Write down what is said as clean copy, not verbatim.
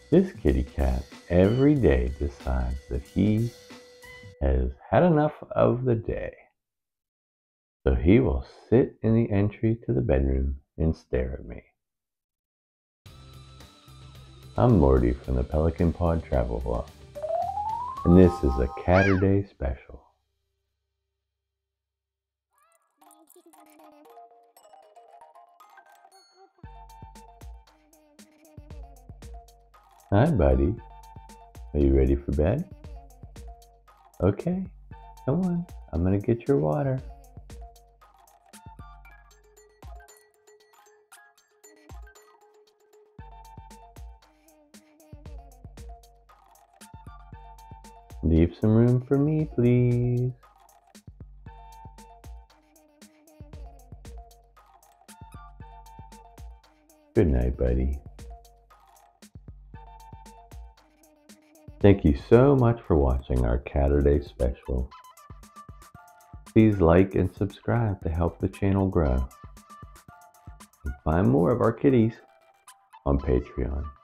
This kitty cat every day decides that he has had enough of the day. So he will sit in the entry to the bedroom and stare at me. I'm Morty from the Pelican Pod Travel vlog, and this is a Caturday special. Hi, buddy. Are you ready for bed? Okay, come on. I'm gonna get your water. Leave some room for me, please. Good night, buddy. Thank you so much for watching our Caturday special. Please like and subscribe to help the channel grow. And find more of our kitties on Patreon.